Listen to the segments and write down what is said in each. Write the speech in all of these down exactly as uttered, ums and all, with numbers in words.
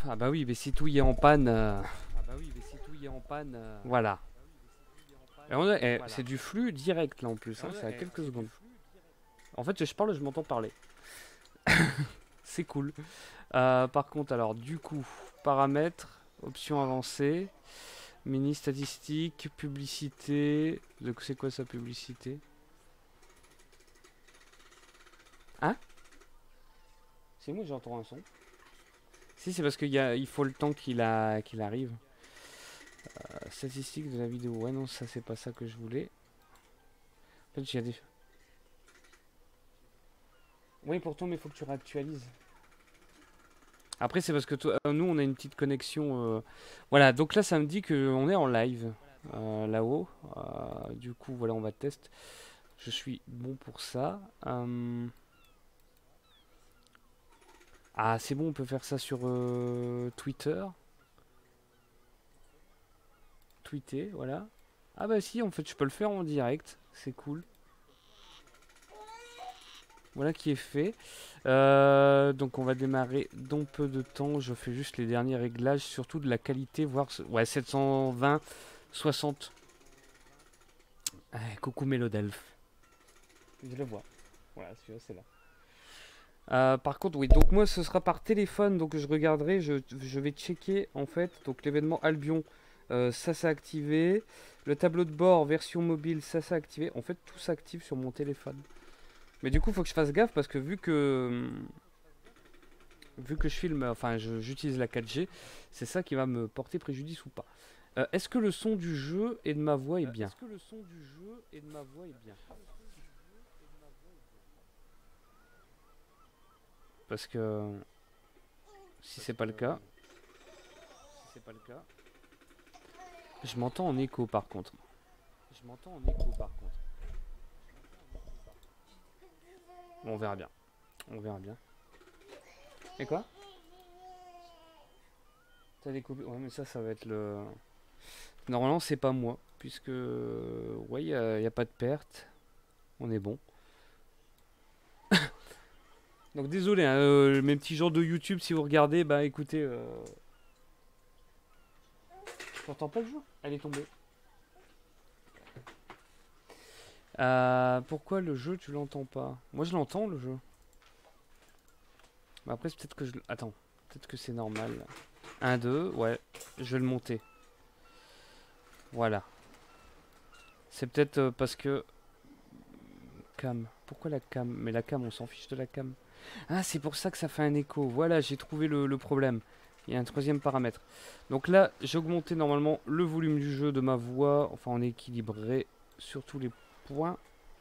Ah bah oui, mais si tout y est en panne... euh, Ah bah oui, mais si tout y est en panne... euh, Voilà. Et on a- eh, Voilà. c'est du flux direct là en plus, Et hein, on a- c'est à eh, quelques c'est du secondes. flux direct. En fait, je parle, je m'entends parler. C'est cool. Euh, par contre, alors du coup, paramètres, options avancées, mini statistiques, publicité. De- C'est quoi ça, publicité? Hein? C'est moi, j'entends un son. Si, c'est parce qu'il y a, il faut le temps qu'il a, qu'il arrive. Euh, statistiques de la vidéo. Ouais, non, ça, c'est pas ça que je voulais. En fait, j'ai des. Oui, pourtant, mais il faut que tu réactualises. Après, c'est parce que toi- euh, nous, on a une petite connexion. euh, Voilà, donc là, ça me dit qu'on est en live euh, là-haut. Euh, du coup, voilà, on va tester. Je suis bon pour ça. Euh, Ah, c'est bon, on peut faire ça sur euh, Twitter. Tweeter, voilà. Ah bah si, en fait, je peux le faire en direct. C'est cool. Voilà qui est fait. Euh, donc on va démarrer dans peu de temps. Je fais juste les derniers réglages, surtout de la qualité, voir... ce- Ouais, sept cent vingt, soixante. Ah, coucou Mélodelph. Je le vois. Voilà, celui-là, c'est là. Euh, par contre, oui, donc moi ce sera par téléphone, donc je regarderai, je, je vais checker en fait. Donc l'événement Albion, euh, ça s'est activé. Le tableau de bord version mobile, ça s'est activé. En fait, tout s'active sur mon téléphone. Mais du coup, il faut que je fasse gaffe parce que vu que vu que je filme, enfin je- j'utilise la quatre G, c'est ça qui va me porter préjudice ou pas. Euh, Est-ce que le son du jeu et de ma voix est Euh, bien? Est-ce que le son du jeu et de ma voix est bien? Parce que si Parce c'est pas que le cas, si c'est pas le cas, je m'entends en écho par contre. je m'entends en écho par contre. Bon, on verra bien. On verra bien. Et quoi? T'as découpé? Ouais, mais ça, ça va être le. Normalement, c'est pas moi, puisque ouais, il n'y a, y a pas de perte. On est bon. Donc désolé, hein, euh, mes petits gens de YouTube, si vous regardez, bah écoutez, euh... t'entends pas le jeu? Elle est tombée. Euh, pourquoi le jeu tu l'entends pas? Moi je l'entends le jeu. Mais après c'est peut-être que je... Attends, peut-être que c'est normal. Un, deux, ouais, je vais le monter. Voilà. C'est peut-être euh, parce que... Cam. Pourquoi la cam? Mais la cam, on s'en fiche de la cam. Ah, c'est pour ça que ça fait un écho. Voilà, j'ai trouvé le, le problème. Il y a un troisième paramètre. Donc là, j'ai augmenté normalement le volume du jeu de ma voix. Enfin, on est équilibré sur tous les points.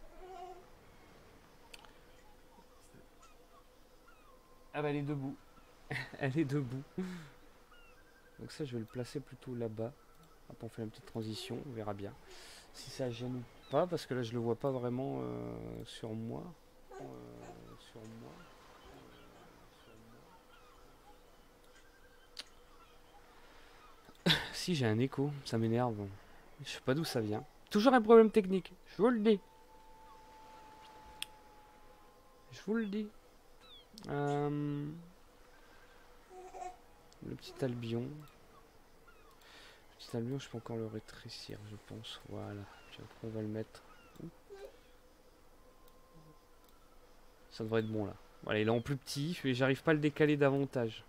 Ah bah elle est debout. Elle est debout. Donc ça, je vais le placer plutôt là-bas. Hop, on fait une petite transition, on verra bien. Si ça gêne ou pas, parce que là, je le vois pas vraiment euh, sur moi. Euh, sur moi. Si j'ai un écho, ça m'énerve. Je sais pas d'où ça vient. Toujours un problème technique, je vous le dis. Je vous le dis. Euh, le petit Albion. Le petit Albion, je peux encore le rétrécir, je pense. Voilà. Puis après, on va le mettre. Où ça devrait être bon là. Voilà, il est en plus petit, mais j'arrive pas à le décaler davantage.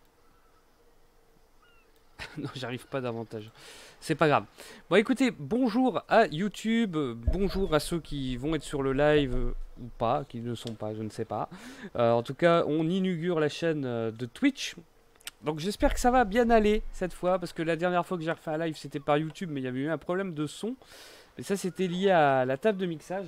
Non, j'arrive pas davantage. C'est pas grave. Bon, écoutez, bonjour à YouTube, euh, bonjour à ceux qui vont être sur le live euh, ou pas, qui ne sont pas, je ne sais pas. Euh, en tout cas, on inaugure la chaîne euh, de Twitch. Donc j'espère que ça va bien aller cette fois, parce que la dernière fois que j'ai refait un live, c'était par YouTube, mais il y avait eu un problème de son. Mais ça, c'était lié à la table de mixage.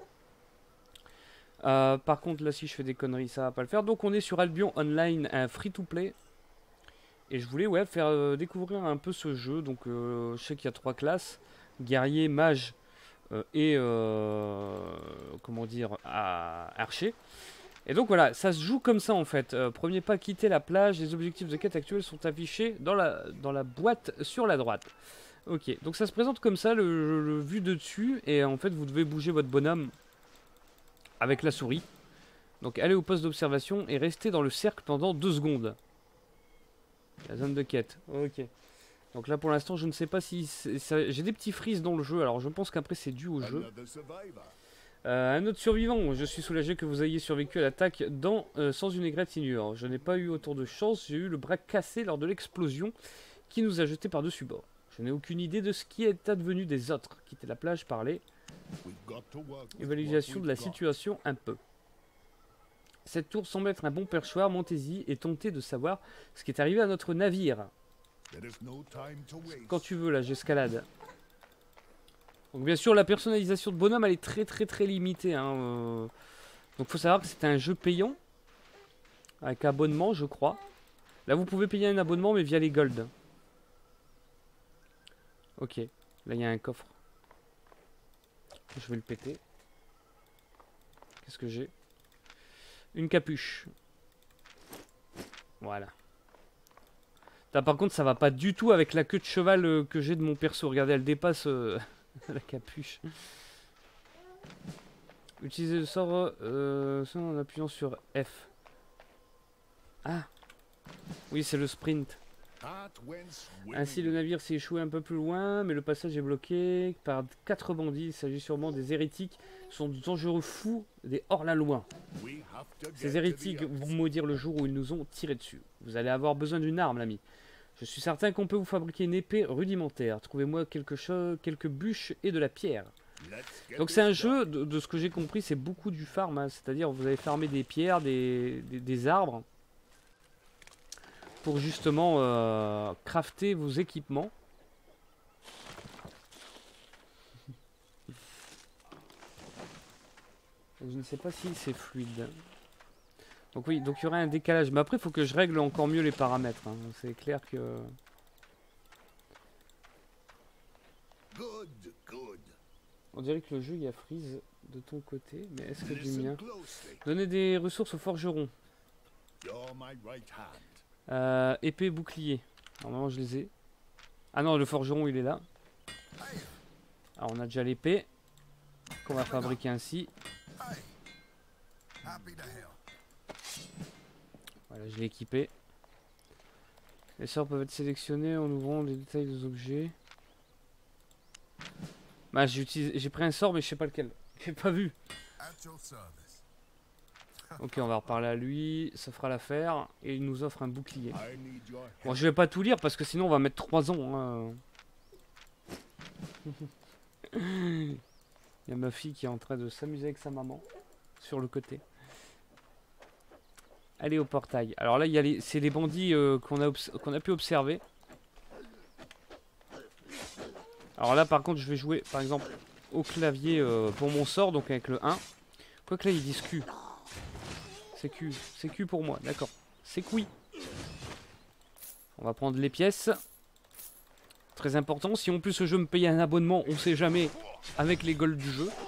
Euh, par contre, là, si je fais des conneries, ça va pas le faire. Donc on est sur Albion Online, un free-to-play. Et je voulais ouais, faire euh, découvrir un peu ce jeu. Donc euh, je sais qu'il y a trois classes. Guerrier, mage euh, et euh, comment dire à archer. Et donc voilà, ça se joue comme ça en fait. Euh, premier pas, quitter la plage. Les objectifs de quête actuels sont affichés dans la, dans la boîte sur la droite. Ok, donc ça se présente comme ça, le, le vu de dessus. Et en fait, vous devez bouger votre bonhomme avec la souris. Donc allez au poste d'observation et restez dans le cercle pendant deux secondes. La zone de quête. Ok. Donc là pour l'instant je ne sais pas si... J'ai des petits freezes dans le jeu. Alors je pense qu'après c'est dû au jeu. Euh, un autre survivant. Je suis soulagé que vous ayez survécu à l'attaque dans euh, sans une égratignure. Je n'ai pas eu autant de chance. J'ai eu le bras cassé lors de l'explosion qui nous a jetés par-dessus bord. Je n'ai aucune idée de ce qui est advenu des autres. Quitter la plage, parler. Évaluation de la situation un peu. Cette tour semble être un bon perchoir. Montez-y et tentez de savoir ce qui est arrivé à notre navire. Quand tu veux, là, j'escalade. Donc bien sûr, la personnalisation de bonhomme, elle est très très très limitée. Hein. Euh... Donc faut savoir que c'est un jeu payant. Avec abonnement, je crois. Là, vous pouvez payer un abonnement, mais via les gold. Ok. Là, il y a un coffre. Je vais le péter. Qu'est-ce que j'ai? Une capuche. Voilà. Là, par contre, ça va pas du tout avec la queue de cheval euh, que j'ai de mon perso. Regardez, elle dépasse euh, la capuche. Utilisez le sort euh, en appuyant sur F. Ah. Oui, c'est le sprint. Ainsi, le navire s'est échoué un peu plus loin, mais le passage est bloqué par quatre bandits. Il s'agit sûrement des hérétiques. Ce sont de dangereux fous, des hors-la-loi. Ces hérétiques vont maudire le jour où ils nous ont tiré dessus. Vous allez avoir besoin d'une arme, l'ami. Je suis certain qu'on peut vous fabriquer une épée rudimentaire. Trouvez-moi quelque chose, quelques bûches et de la pierre. Donc c'est un jeu, de, de ce que j'ai compris, c'est beaucoup du farm. Hein, c'est-à-dire vous allez farmer des pierres, des, des, des arbres. Pour justement euh, crafter vos équipements. Je ne sais pas si c'est fluide. Donc oui, donc il y aurait un décalage. Mais après, il faut que je règle encore mieux les paramètres. Hein. C'est clair que... On dirait que le jeu, il y a freeze de ton côté. Mais est-ce que du mien? Donner des ressources au forgeron. Euh, épée, bouclier. Normalement, je les ai. Ah non, le forgeron, il est là. Alors, on a déjà l'épée. Qu'on va fabriquer ainsi. Voilà, je l'ai équipé. Les sorts peuvent être sélectionnés en ouvrant les détails des objets. Bah, j'ai pris un sort, mais je sais pas lequel. J'ai pas vu. Ok, on va reparler à lui. Ça fera l'affaire. Et il nous offre un bouclier. Bon, je vais pas tout lire parce que sinon on va mettre trois ans. Hein. Il y a ma fille qui est en train de s'amuser avec sa maman. Sur le côté. Allez au portail. Alors là, les, c'est les bandits euh, qu'on a, qu'on a pu observer. Alors là, par contre, je vais jouer, par exemple, au clavier euh, pour mon sort, donc avec le un. Quoique là, ils disent Q. C'est Q. C'est Q pour moi, d'accord. C'est oui. On va prendre les pièces. Très important. Si en plus ce jeu me paye un abonnement, on sait jamais, avec les golds du jeu.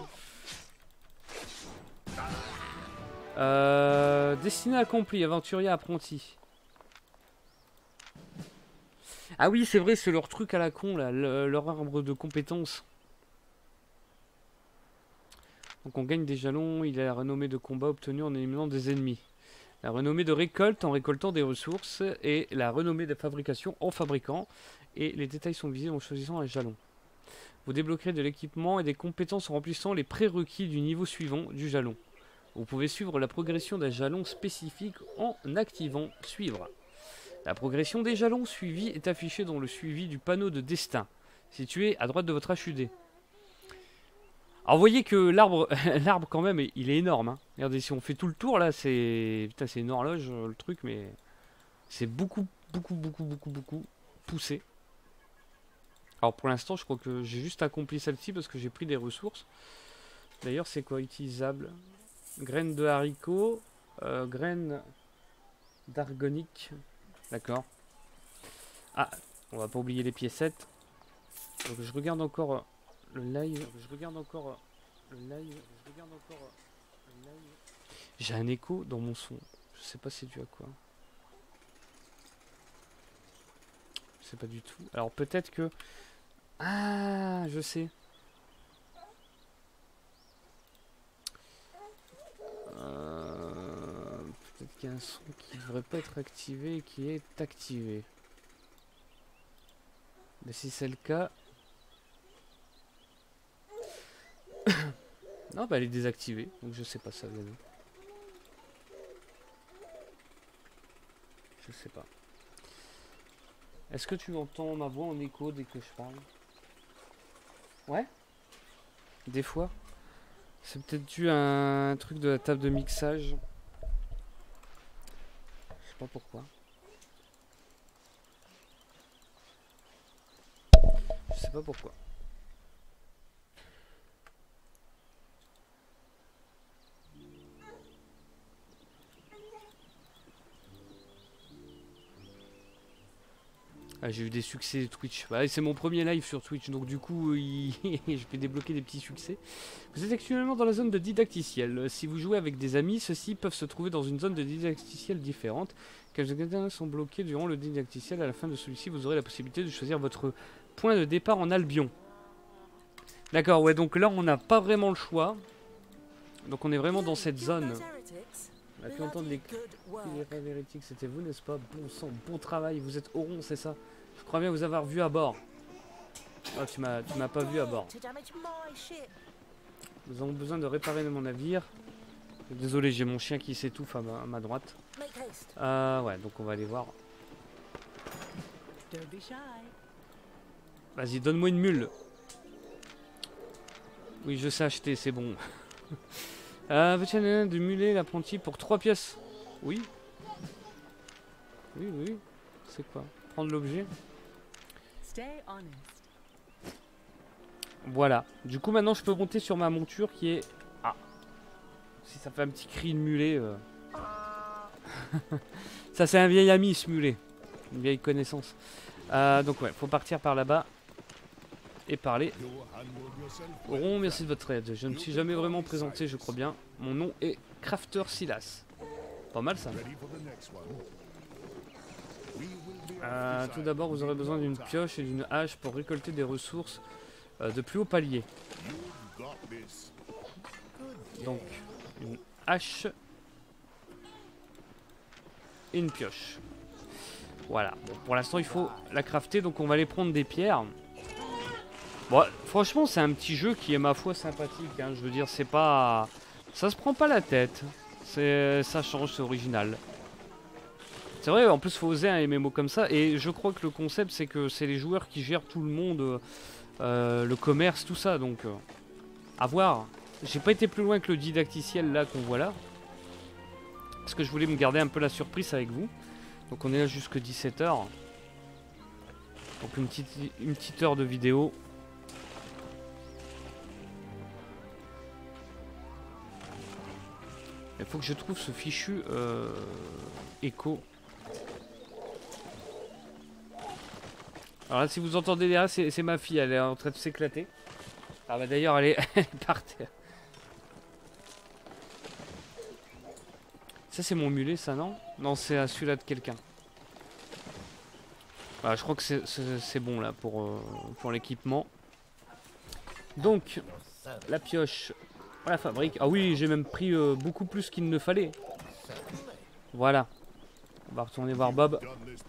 Euh, Destinée accomplie, aventurier apprenti. Ah oui, c'est vrai, c'est leur truc à la con, là, le, leur arbre de compétences. Donc on gagne des jalons, il a la renommée de combat obtenue en éliminant des ennemis. La renommée de récolte en récoltant des ressources et la renommée de fabrication en fabriquant. Et les détails sont visibles en choisissant un jalon. Vous débloquerez de l'équipement et des compétences en remplissant les prérequis du niveau suivant du jalon. Vous pouvez suivre la progression d'un jalon spécifique en activant suivre. La progression des jalons suivis est affichée dans le suivi du panneau de destin, situé à droite de votre H U D. Alors vous voyez que l'arbre, l'arbre quand même, il est énorme. Hein. Regardez, si on fait tout le tour là, c'est... Putain, c'est une horloge le truc, mais... C'est beaucoup, beaucoup, beaucoup, beaucoup, beaucoup poussé. Alors pour l'instant, je crois que j'ai juste accompli celle-ci parce que j'ai pris des ressources. D'ailleurs, c'est quoi utilisable? Graines de haricots, euh, graines d'argonique. D'accord. Ah, on va pas oublier les piécettes. Donc je regarde encore le live. Je regarde encore le live. Je regarde encore le live. J'ai un écho dans mon son. Je sais pas c'est dû à quoi. Je sais pas du tout. Alors peut-être que... Ah, je sais. Euh, peut-être qu'il y a un son qui ne devrait pas être activé et qui est activé. Mais si c'est le cas... non, bah elle est désactivée, donc je sais pas ça vient d'où. Je sais pas. Est-ce que tu entends ma voix en écho dès que je parle? Ouais? Des fois. C'est peut-être dû à un truc de la table de mixage. Je sais pas pourquoi. Je sais pas pourquoi. Ah, j'ai eu des succès Twitch. Bah, c'est mon premier live sur Twitch, donc du coup, il... je vais débloquer des petits succès. Vous êtes actuellement dans la zone de didacticiel. Si vous jouez avec des amis, ceux-ci peuvent se trouver dans une zone de didacticiel différente. Quelques ingrédients sont bloqués durant le didacticiel. À la fin de celui-ci, vous aurez la possibilité de choisir votre point de départ en Albion. D'accord, ouais, donc là, on n'a pas vraiment le choix. Donc on est vraiment dans cette zone. On a pu entendre les cris des hérétiques, c'était vous, n'est-ce pas? Bon sang, bon travail, vous êtes Auron, c'est ça? Je crois bien vous avoir vu à bord. Oh, tu m'as tu m'as pas vu à bord. Nous avons besoin de réparer mon navire. Désolé, j'ai mon chien qui s'étouffe à, à ma droite. Euh, ouais, donc on va aller voir. Vas-y, donne-moi une mule. Oui, je sais acheter, c'est bon. Euh, veux-tu du mulet l'apprenti pour trois pièces? Oui. Oui, oui. C'est quoi? Prendre l'objet. Voilà. Du coup, maintenant, je peux monter sur ma monture qui est... Ah. Si ça fait un petit cri de mulet... Euh... ça, c'est un vieil ami, ce mulet. Une vieille connaissance. Euh, donc, ouais, faut partir par là-bas. Et parler. Auron, merci de votre aide. Je ne me suis jamais vraiment présenté, je crois bien. Mon nom est Crafter Silas. Pas mal ça. Euh, tout d'abord, vous aurez besoin d'une pioche et d'une hache pour récolter des ressources euh, de plus haut palier. Donc, une hache et une pioche. Voilà. Bon, pour l'instant, il faut la crafter, donc on va aller prendre des pierres. Bon, franchement, c'est un petit jeu qui est, ma foi, sympathique. Hein. Je veux dire, c'est pas... Ça se prend pas la tête. Ça change, c'est original. C'est vrai, en plus, il faut oser un M M O comme ça. Et je crois que le concept, c'est que c'est les joueurs qui gèrent tout le monde. Euh, le commerce, tout ça. Donc, euh, à voir. J'ai pas été plus loin que le didacticiel, là, qu'on voit là. Parce que je voulais me garder un peu la surprise avec vous. Donc, on est là jusque dix-sept heures. Donc, une petite, une petite heure de vidéo. Il faut que je trouve ce fichu euh, écho. Alors là, si vous entendez derrière, c'est ma fille, elle est en train de s'éclater. Ah bah d'ailleurs, elle, elle est par terre. Ça, c'est mon mulet, ça, non? Non, c'est celui-là de quelqu'un. Voilà, je crois que c'est bon, là, pour, euh, pour l'équipement. Donc, la pioche... la fabrique. Ah oui, j'ai même pris euh, beaucoup plus qu'il ne fallait. Voilà. On va retourner voir Bob.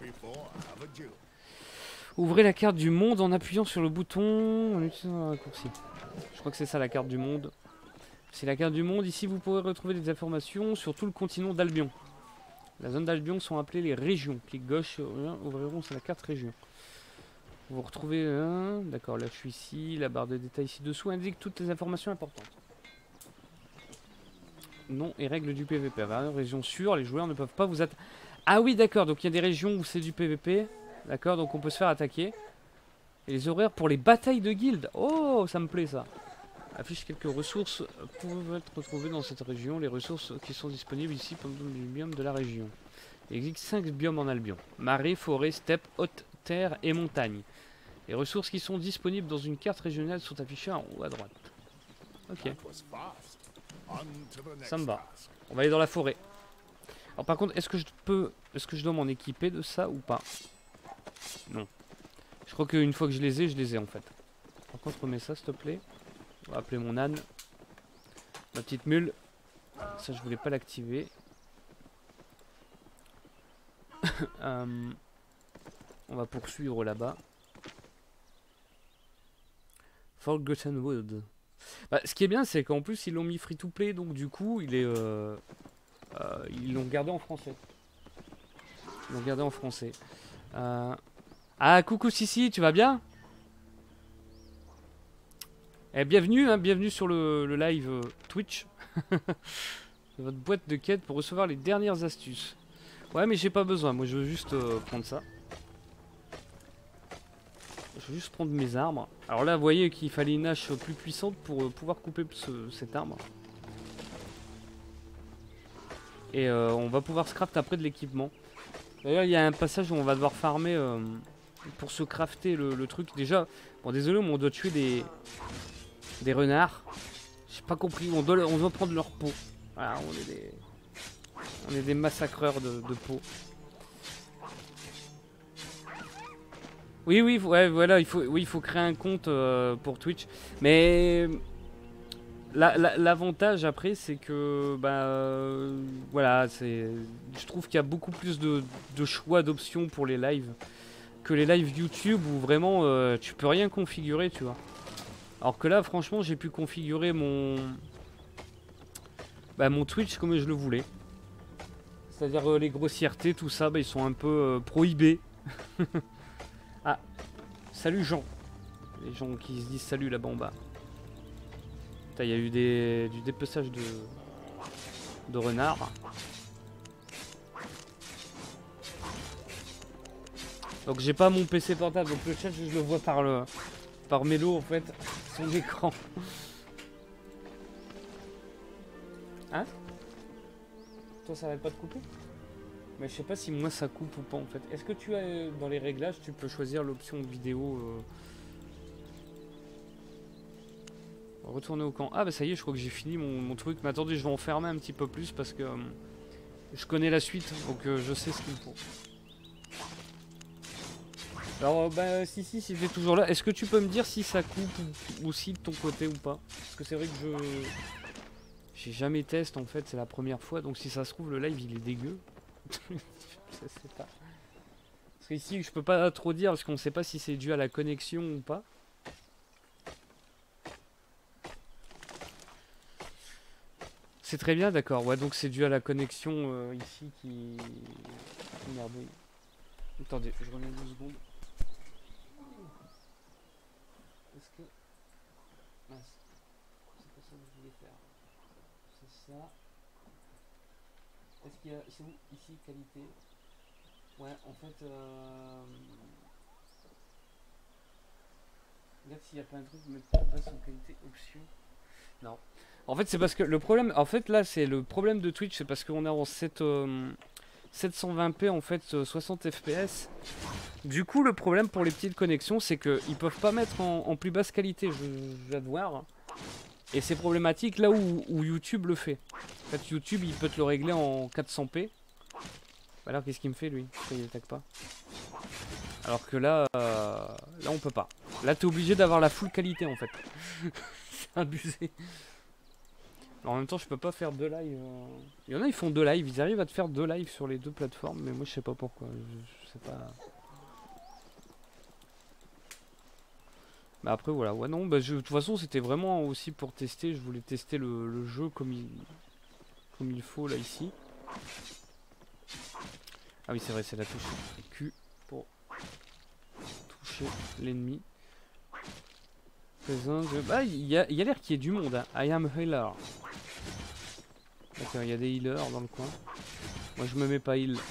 Ouvrez la carte du monde en appuyant sur le bouton en utilisant un raccourci. Je crois que c'est ça la carte du monde. C'est la carte du monde. Ici, vous pourrez retrouver des informations sur tout le continent d'Albion. La zone d'Albion sont appelées les régions. Clic gauche, ouvriront sur la carte région. Vous retrouvez... Euh, D'accord, là je suis ici. La barre de détails ci-dessous indique toutes les informations importantes. Nom et règles du P V P. Région sûre, les joueurs ne peuvent pas vous attaquer. Ah oui, d'accord, donc il y a des régions où c'est du P V P. D'accord, donc on peut se faire attaquer. Et les horaires pour les batailles de guildes. Oh, ça me plaît ça. Affiche quelques ressources peuvent être retrouvées dans cette région. Les ressources qui sont disponibles ici pendant le biome de la région. Il existe cinq biomes en Albion. Marais, forêt, steppe, haute terre et montagne. Les ressources qui sont disponibles dans une carte régionale sont affichées en haut à droite. Ok. Ça me va. On va aller dans la forêt. Alors par contre, est-ce que je peux... Est-ce que je dois m'en équiper de ça ou pas? Non. Je crois qu'une fois que je les ai, je les ai en fait. Par contre, remets ça s'il te plaît. On va appeler mon âne. Ma petite mule. Ça, je voulais pas l'activer. euh, on va poursuivre là-bas. Forgotten Wood. Bah, ce qui est bien, c'est qu'en plus ils l'ont mis free to play, donc du coup il est, euh, euh, ils l'ont gardé en français. Ils l'ont gardé en français. Euh... Ah coucou Sissi, tu vas bien? Eh, bienvenue, hein, bienvenue sur le, le live euh, Twitch. Votre boîte de quête pour recevoir les dernières astuces. Ouais, mais j'ai pas besoin, moi je veux juste euh, prendre ça. Je veux juste prendre mes arbres. Alors là, vous voyez qu'il fallait une hache plus puissante pour euh, pouvoir couper ce, cet arbre. Et euh, on va pouvoir se craft après de l'équipement. D'ailleurs, il y a un passage où on va devoir farmer euh, pour se crafter le, le truc. Déjà, bon, désolé, mais on doit tuer des, des renards. J'ai pas compris, on doit, on doit prendre leur peau. Voilà, on est des, on est des massacreurs de, de peau. Oui, oui, ouais, voilà, il faut, oui, il faut créer un compte euh, pour Twitch. Mais l'avantage la, la, après, c'est que, bah, euh, voilà, c'est, je trouve qu'il y a beaucoup plus de, de choix d'options pour les lives que les lives YouTube où vraiment euh, tu peux rien configurer, tu vois. Alors que là, franchement, j'ai pu configurer mon, bah, mon Twitch comme je le voulais. C'est-à-dire euh, les grossièretés, tout ça, bah, ils sont un peu euh, prohibés. Ah, salut Jean. Les gens qui se disent salut là-bas en bas. Putain, il y a eu des, du dépeçage de, de renards. Donc j'ai pas mon P C portable, donc le chat je le vois par le par Mélo en fait, son écran. Hein? Toi ça arrête pas de couper? Mais je sais pas si moi ça coupe ou pas en fait. Est-ce que tu as dans les réglages tu peux choisir l'option vidéo euh... Retourner au camp. Ah bah ça y est, je crois que j'ai fini mon, mon truc. Mais attendez, je vais en fermer un petit peu plus parce que euh, je connais la suite, donc euh, je sais ce qu'il me faut. Alors euh, bah si si si j'ai toujours là. Est-ce que tu peux me dire si ça coupe ou, aussi de ton côté ou pas? Parce que c'est vrai que je j'ai jamais testé en fait, c'est la première fois. Donc si ça se trouve le live il est dégueu. Je sais pas. Parce qu'ici je peux pas trop dire parce qu'on sait pas si c'est dû à la connexion ou pas. C'est très bien, d'accord. Ouais, donc c'est dû à la connexion euh, ici qui... Merde. Attendez, je reviens deux secondes. Est-ce que... Mince. C'est pas ça que je voulais faire. C'est ça. Est-ce qu'il y a... C'est où ici, qualité? Ouais, en fait... Euh... Regarde s'il n'y a pas un truc, mettre pas de base en qualité, option. Non. En fait, c'est parce que le problème... En fait, là, c'est le problème de Twitch, c'est parce qu'on est en sept, euh, sept cent vingt p, en fait, euh, soixante F P S. Du coup, le problème pour les petites connexions, c'est qu'ils peuvent pas mettre en, en plus basse qualité, je, je viens de voir. Et c'est problématique là où, où YouTube le fait. En fait, YouTube, il peut te le régler en quatre cents p. Alors, qu'est-ce qu'il me fait, lui? Pourquoi il attaque pas? Alors que là, euh, là, on peut pas. Là, t'es obligé d'avoir la full qualité, en fait. C'est abusé. Alors, en même temps, je peux pas faire deux lives. Euh... Il y en a, ils font deux lives. Ils arrivent à te faire deux lives sur les deux plateformes. Mais moi, je sais pas pourquoi. Je, je sais pas. Mais après, voilà. Ouais, non, bah, je, de toute façon, c'était vraiment aussi pour tester. Je voulais tester le, le jeu comme il, comme il faut, là, ici. Ah oui, c'est vrai, c'est la touche Q pour toucher l'ennemi. Ah, il y a, a l'air qu'il y ait du monde. Hein. I am healer. D'accord, il y a des healers dans le coin. Moi, je me mets pas heal.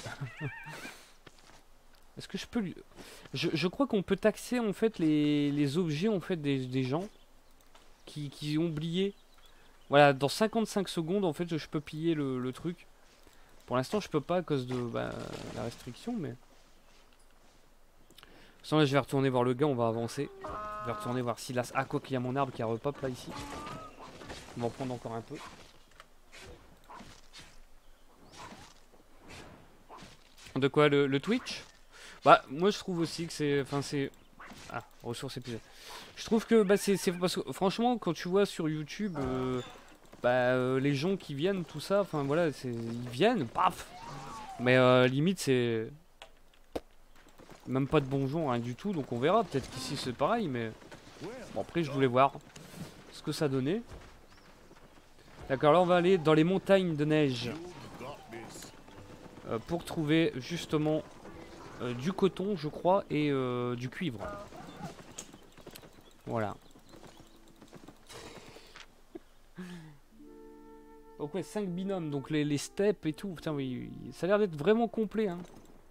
Est-ce que je peux lui... Je, je crois qu'on peut taxer, en fait, les, les objets, en fait, des, des gens qui, qui ont oublié. Voilà, dans cinquante-cinq secondes, en fait, je peux piller le, le truc. Pour l'instant, je peux pas à cause de bah, la restriction, mais... Sans là, je vais retourner voir le gars, on va avancer. Je vais retourner voir si là... Ah, quoi qu'il y a mon arbre qui a repop, là, ici. On va en prendre encore un peu. De quoi, le, le Twitch? Bah, moi, je trouve aussi que c'est... Enfin, c'est... Ah, ressources épuisées. Je trouve que, bah, c'est... Parce que, franchement, quand tu vois sur YouTube... Euh, bah, euh, les gens qui viennent, tout ça... Enfin, voilà, c'est... Ils viennent, paf. Mais, euh, limite, c'est... Même pas de bonjour, rien du tout, donc on verra. Peut-être qu'ici, c'est pareil, mais... Bon, après, je voulais voir ce que ça donnait. D'accord, là, on va aller dans les montagnes de neige. Euh, pour trouver, justement, euh, du coton, je crois, et euh, du cuivre. Voilà. Donc ouais, cinq binômes, donc les, les steppes et tout. Putain, oui, oui, ça a l'air d'être vraiment complet, hein.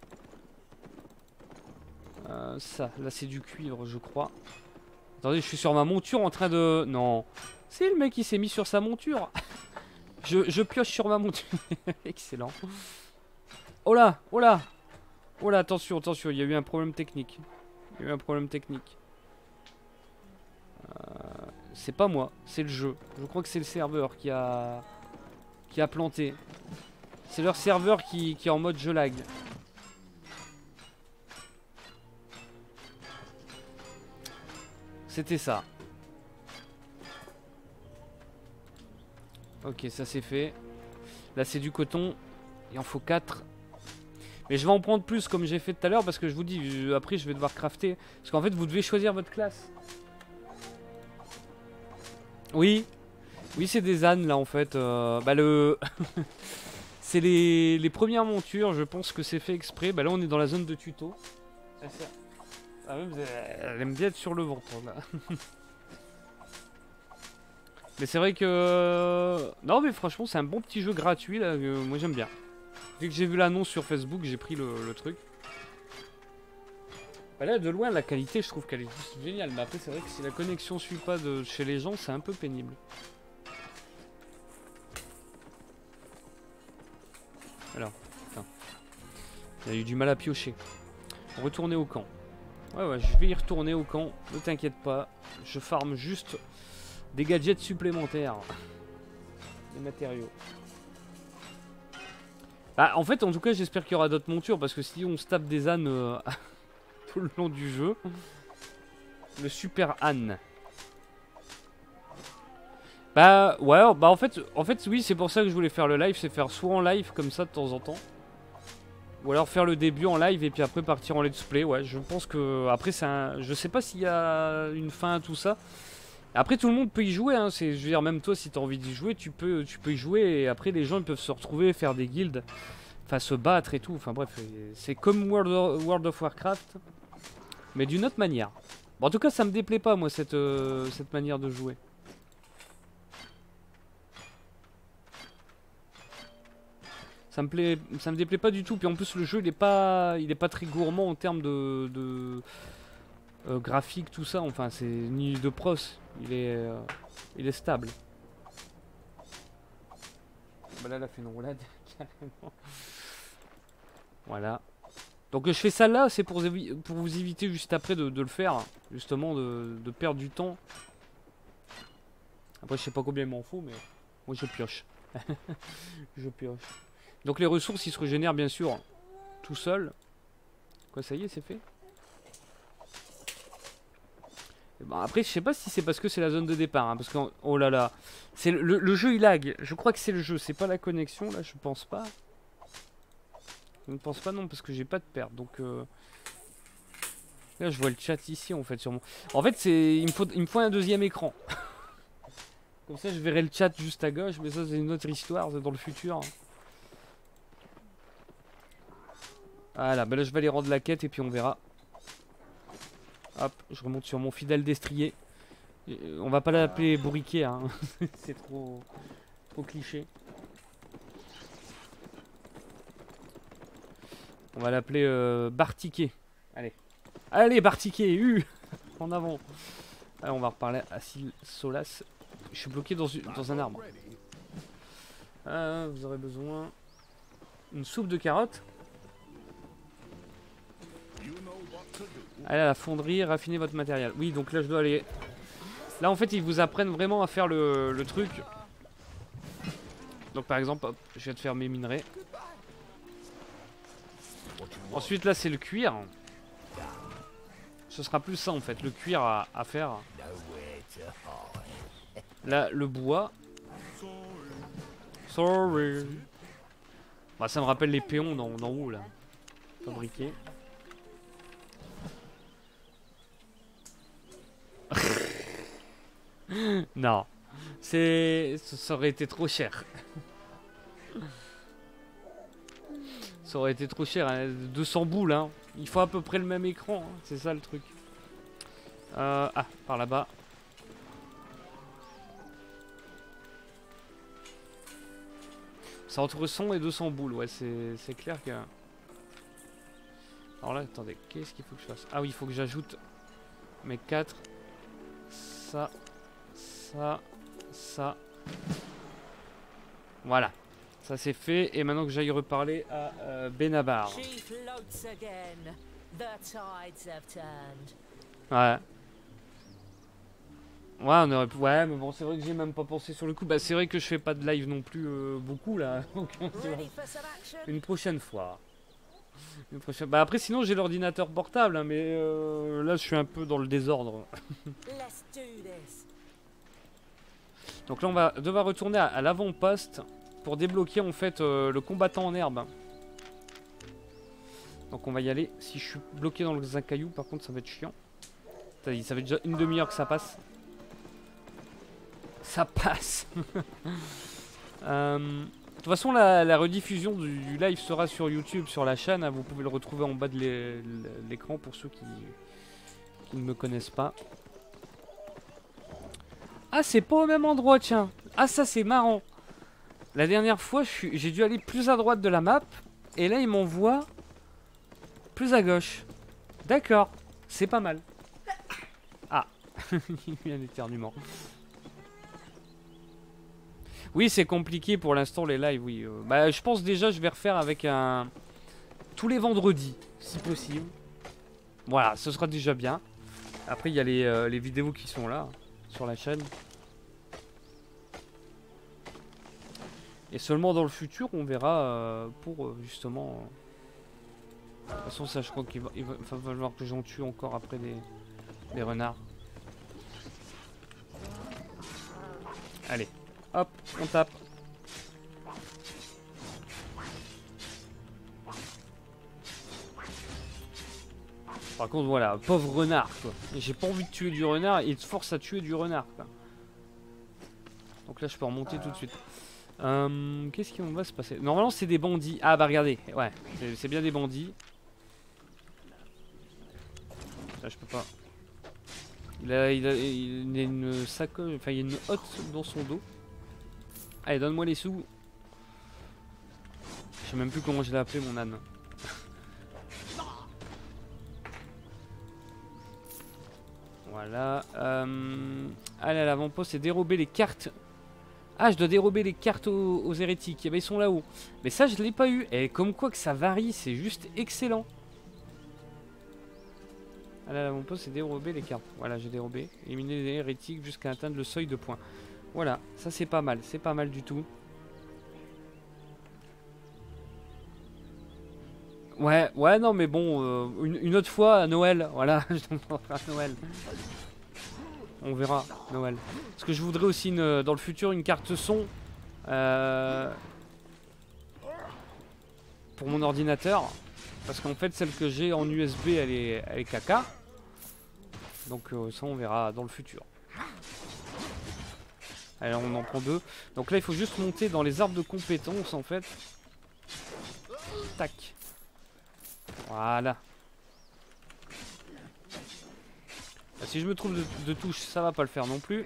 Euh, ça, là c'est du cuivre, je crois. Attendez, je suis sur ma monture en train de... Non. C'est le mec qui s'est mis sur sa monture. je, je pioche sur ma monture. Excellent. Oh là, oh là. Oh là, attention, attention, il y a eu un problème technique. Il y a eu un problème technique. Euh, c'est pas moi, c'est le jeu. Je crois que c'est le serveur qui a... qui a planté. C'est leur serveur qui, qui est en mode je lag. C'était ça. Ok, ça c'est fait. Là c'est du coton. Il en faut quatre. Mais je vais en prendre plus comme j'ai fait tout à l'heure parce que je vous dis, je, après je vais devoir crafter. Parce qu'en fait vous devez choisir votre classe. Oui. Oui, c'est des ânes là en fait. Euh, bah le... c'est les, les premières montures, je pense que c'est fait exprès. Bah là on est dans la zone de tuto. Ah, même, elle aime bien être sur le ventre là. Mais c'est vrai que... Non mais franchement c'est un bon petit jeu gratuit là, euh, moi j'aime bien. Dès que j'ai vu l'annonce sur Facebook, j'ai pris le, le truc. Bah là de loin la qualité je trouve qu'elle est juste géniale. Mais après c'est vrai que si la connexion suit pas de chez les gens c'est un peu pénible. Alors, putain. Il a eu du mal à piocher. Retourner au camp. Ouais ouais, je vais y retourner au camp, ne t'inquiète pas. Je farme juste des gadgets supplémentaires. Des matériaux. Bah en fait en tout cas j'espère qu'il y aura d'autres montures. Parce que si on se tape des ânes euh, tout le long du jeu. Le super âne. Bah ouais, bah en fait, en fait oui c'est pour ça que je voulais faire le live. C'est faire soit en live comme ça de temps en temps. Ou alors faire le début en live et puis après partir en let's play. Ouais, je pense que après c'est un... Je sais pas s'il y a une fin à tout ça. Après tout le monde peut y jouer, hein. C'est, je veux dire, même toi si t'as envie d'y jouer, tu peux, tu peux y jouer. Et après les gens ils peuvent se retrouver, faire des guildes, enfin se battre et tout. Enfin bref, c'est comme World of, World of Warcraft, mais d'une autre manière. Bon, en tout cas ça me déplaît pas moi cette, euh, cette manière de jouer. Ça me plaît, ça me déplaît pas du tout. Puis en plus le jeu il est pas, il est pas très gourmand en termes de, de euh, graphique tout ça. Enfin c'est ni de pros, il est, euh, il est stable. Bah là elle a fait une roulade carrément. Voilà. Donc je fais ça là, c'est pour, pour vous éviter juste après de, de le faire, justement de, de perdre du temps. Après je sais pas combien il m'en faut mais moi je pioche. Je pioche. Donc les ressources ils se régénèrent bien sûr tout seul. Quoi ça y est c'est fait. Et bon, après je sais pas si c'est parce que c'est la zone de départ hein, parce que oh là là c'est le, le jeu il lag. Je crois que c'est le jeu, c'est pas la connexion là, je pense pas. Je ne pense pas non parce que j'ai pas de perte donc euh... là je vois le chat ici en fait sur mon... En fait c'est il me faut il me faut un deuxième écran. Comme ça je verrai le chat juste à gauche mais ça c'est une autre histoire, c'est dans le futur. Voilà, bah là je vais aller rendre la quête et puis on verra. Hop, je remonte sur mon fidèle destrier. On va pas l'appeler bourriquet, hein. C'est trop, trop cliché. On va l'appeler euh, Bartiquet. Allez, allez Bartiquet, U en avant. Allez, on va reparler à Sil Solas. Je suis bloqué dans, dans un arbre. Ah, vous aurez besoin une soupe de carottes. Allez à la fonderie, raffiner votre matériel. Oui, donc là je dois aller... Là en fait ils vous apprennent vraiment à faire le, le truc. Donc par exemple, hop, je viens de faire mes minerais. Ensuite là c'est le cuir. Ce sera plus ça en fait, le cuir à, à faire. Là le bois. Sorry. Bah ça me rappelle les péons d'en haut là. Fabriqués. Non. C'est... Ça aurait été trop cher. Ça aurait été trop cher, hein. deux cents boules, hein. Il faut à peu près le même écran, hein. C'est ça le truc. Euh, ah, par là-bas. C'est entre cent et deux cents boules, ouais, c'est clair que... Alors là, attendez, qu'est-ce qu'il faut que je fasse? Ah oui, il faut que j'ajoute mes quatre. Ça, ça, ça. Voilà. Ça c'est fait, et maintenant que j'aille reparler à euh, Benabar. Ouais. Ouais, on aurait pu... Ouais, mais bon, c'est vrai que j'ai même pas pensé sur le coup. Bah, c'est vrai que je fais pas de live non plus euh, beaucoup là. Une prochaine fois. Une prochaine... Bah, après, sinon, j'ai l'ordinateur portable, hein, mais euh, là, je suis un peu dans le désordre. Donc là, on va devoir retourner à, à l'avant-poste pour débloquer en fait euh, le combattant en herbe. Donc, on va y aller. Si je suis bloqué dans un caillou, par contre, ça va être chiant. Ça fait déjà une demi-heure que ça passe. Ça passe. euh, De toute façon, la, la rediffusion du, du live sera sur YouTube, sur la chaîne. Vous pouvez le retrouver en bas de l'écran pour ceux qui, qui ne me connaissent pas. Ah, c'est pas au même endroit, tiens. Ah, ça, c'est marrant. La dernière fois, j'ai dû aller plus à droite de la map. Et là, il m'envoie plus à gauche. D'accord. C'est pas mal. Ah. Il y a un éternuement. Oui, c'est compliqué pour l'instant les lives, oui. Euh, bah, je pense déjà je vais refaire avec un... tous les vendredis, si possible. Voilà, ce sera déjà bien. Après, il y a les, euh, les vidéos qui sont là, sur la chaîne. Et seulement dans le futur, on verra euh, pour euh, justement... De toute façon, ça, je crois qu'il va, il va, il va falloir que j'en tue encore après des, des renards. Allez. Hop, on tape. Par contre, voilà, pauvre renard, quoi. J'ai pas envie de tuer du renard, il te force à tuer du renard, quoi. Donc là, je peux remonter tout de suite. Euh, Qu'est-ce qui va se passer? Normalement, c'est des bandits. Ah, bah regardez, ouais, c'est bien des bandits. Là, je peux pas. Il a, il a, il a une sacoche, enfin, il y a une hotte dans son dos. Allez, donne-moi les sous. Je sais même plus comment je l'ai appelé, mon âne. Voilà. Euh... Allez, à l'avant-poste, c'est dérober les cartes. Ah, je dois dérober les cartes aux, aux hérétiques. Eh ben, ils sont là-haut. Mais ça, je l'ai pas eu. Et comme quoi que ça varie, c'est juste excellent. Allez, à l'avant-poste, c'est dérober les cartes. Voilà, j'ai dérobé. Éliminer les hérétiques jusqu'à atteindre le seuil de points. Voilà, ça c'est pas mal, c'est pas mal du tout. Ouais, ouais, non, mais bon, euh, une, une autre fois à Noël, voilà, je t'en ferai à Noël. On verra, Noël. Parce que je voudrais aussi, une, dans le futur, une carte son. Euh, pour mon ordinateur. Parce qu'en fait, celle que j'ai en U S B, elle est, elle est caca. Donc euh, ça, on verra dans le futur. Allez, on en prend deux. Donc là, il faut juste monter dans les arbres de compétences, en fait. Tac. Voilà. Bah, si je me trouve de, de touche, ça va pas le faire non plus.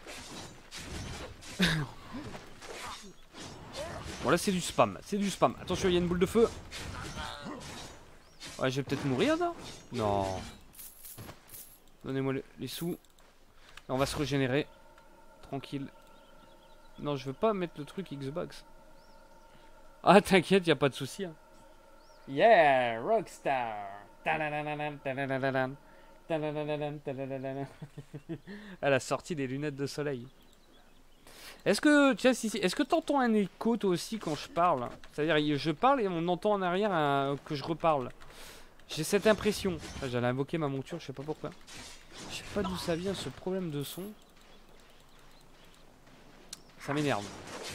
Bon, là, c'est du spam. C'est du spam. Attention, il y a une boule de feu. Ouais, je vais peut-être mourir, là. Non. Donnez-moi le, les sous. Là, on va se régénérer. Tranquille. Non, je veux pas mettre le truc Xbox. Ah, t'inquiète, y a pas de souci. Hein. Yeah, Rockstar. À la sortie des lunettes de soleil. Est-ce que, tu sais, est-ce que t'entends un écho toi aussi quand je parle? C'est-à-dire, je parle et on entend en arrière un, que je reparle. J'ai cette impression. J'allais invoquer ma monture, je sais pas pourquoi. Je sais pas d'où ça vient ce problème de son. Ça m'énerve.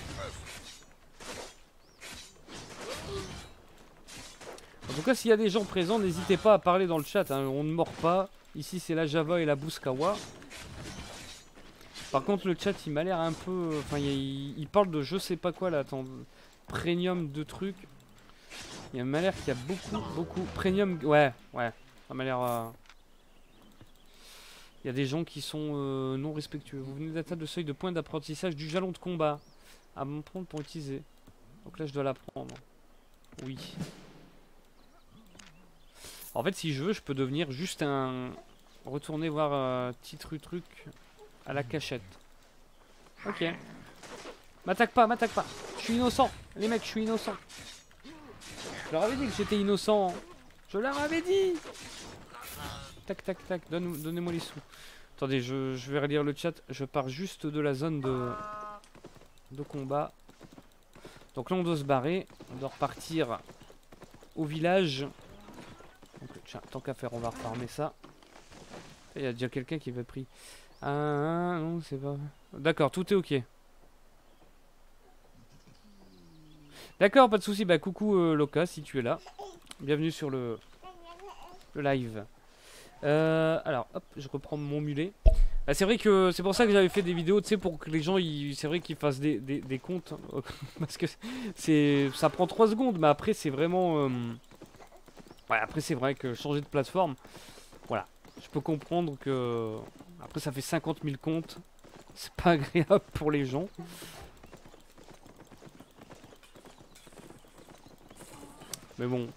En tout cas, s'il y a des gens présents, n'hésitez pas à parler dans le chat. Hein. On ne mord pas. Ici, c'est la Java et la Bouskawa. Par contre, le chat, il m'a l'air un peu... Enfin, il, il parle de je sais pas quoi, là, attends... Premium de trucs. Il m'a l'air qu'il y a beaucoup, beaucoup... Premium... Ouais, ouais. Ça m'a l'air... Euh... Il y a des gens qui sont euh, non respectueux. Vous venez d'atteindre le seuil de point d'apprentissage du jalon de combat. À m'en prendre pour utiliser. Donc là, je dois l'apprendre. Oui. En fait, si je veux, je peux devenir juste un... Retourner voir euh, petit truc truc à la cachette. Ok. M'attaque pas, m'attaque pas. Je suis innocent. Les mecs, je suis innocent. Je leur avais dit que j'étais innocent. Je leur avais dit. Tac, tac, tac. Donne, donnez-moi les sous. Attendez, je, je vais relire le chat. Je pars juste de la zone de, de combat. Donc là, on doit se barrer. On doit repartir au village. Donc, tiens, tant qu'à faire, on va refarmer ça. Il y a déjà quelqu'un qui avait pris. Ah, non, c'est pas... D'accord, tout est ok. D'accord, pas de soucis. Bah, coucou euh, Loca, si tu es là. Bienvenue sur le, le live. Euh, alors, hop, je reprends mon mulet. Bah, c'est vrai que c'est pour ça que j'avais fait des vidéos, tu sais, pour que les gens, c'est vrai qu'ils fassent des, des, des comptes. Parce que c'est, ça prend trois secondes, mais après, c'est vraiment... Euh... Ouais, après, c'est vrai que changer de plateforme, voilà. Je peux comprendre que... Après, ça fait cinquante mille comptes. C'est pas agréable pour les gens. Mais bon.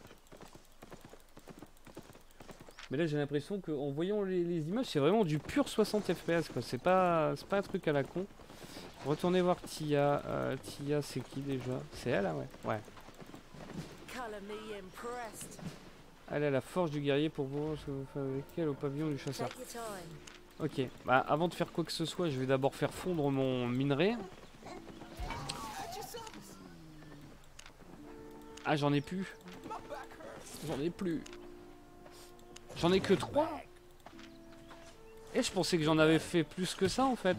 Mais là, j'ai l'impression qu'en voyant les, les images, c'est vraiment du pur soixante F P S, quoi. C'est pas, c'est pas un truc à la con. Retournez voir Tia. Euh, Tia, c'est qui déjà? C'est elle, là, ouais. Ouais. Elle a la force du guerrier pour voir ce que vous faites avec elle au pavillon du chasseur. Ok, bah avant de faire quoi que ce soit, je vais d'abord faire fondre mon minerai. Ah, j'en ai plus. J'en ai plus. J'en ai que trois. Et je pensais que j'en avais fait plus que ça en fait.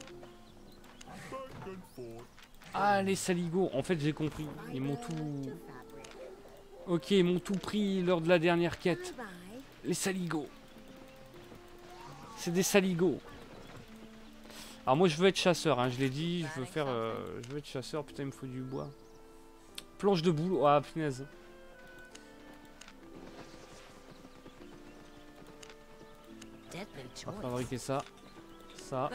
Ah, les saligots. En fait, j'ai compris. Ils m'ont tout... Ok, ils m'ont tout pris lors de la dernière quête. Les saligots. C'est des saligots. Alors moi je veux être chasseur, hein, je l'ai dit, je veux faire... Euh, je veux être chasseur, putain il me faut du bois. Planche de boule, ah punaise. On va fabriquer ça. Ça.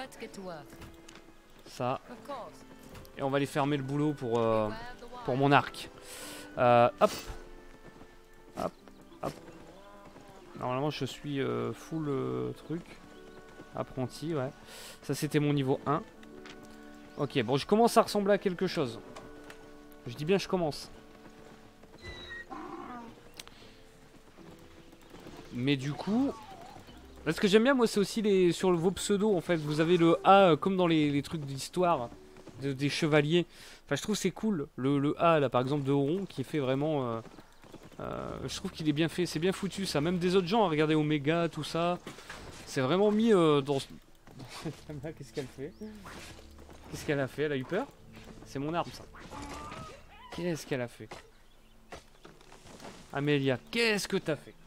Ça. Et on va aller fermer le boulot pour, euh, pour mon arc. Euh, hop. Hop. Hop. Normalement je suis euh, full euh, truc. Apprenti, ouais. Ça c'était mon niveau un. Ok, bon je commence à ressembler à quelque chose. Je dis bien je commence. Mais du coup... Là, ce que j'aime bien moi c'est aussi les sur le, vos pseudos en fait. Vous avez le A euh, comme dans les, les trucs d'histoire de, des chevaliers. Enfin je trouve c'est cool. Le, le A là par exemple de Oron qui est fait vraiment... Euh, euh, je trouve qu'il est bien fait. C'est bien foutu ça. Même des autres gens, hein, regardez Omega, tout ça. C'est vraiment mis euh, dans... Qu'est-ce qu'elle fait? Qu'est-ce qu'elle a fait? Elle a eu peur? C'est mon arme ça. Qu'est-ce qu'elle a fait? Amélia, qu'est-ce que t'as fait?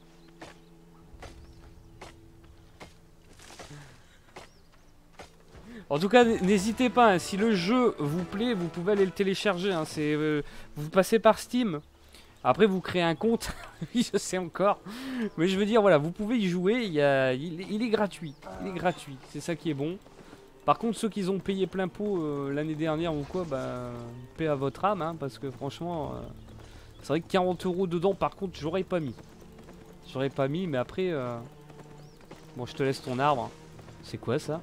En tout cas, n'hésitez pas, hein, si le jeu vous plaît, vous pouvez aller le télécharger. Hein, c'est, euh, vous passez par Steam. Après, vous créez un compte. Oui, je sais encore. Mais je veux dire, voilà, vous pouvez y jouer. Il, y a, il, il est gratuit. Il est gratuit. C'est ça qui est bon. Par contre, ceux qui ont payé plein pot euh, l'année dernière ou quoi, bah, paix à votre âme. Hein, parce que franchement, euh, c'est vrai que quarante euros dedans, par contre, j'aurais pas mis. J'aurais pas mis, mais après... Euh... Bon, je te laisse ton arbre. C'est quoi ça?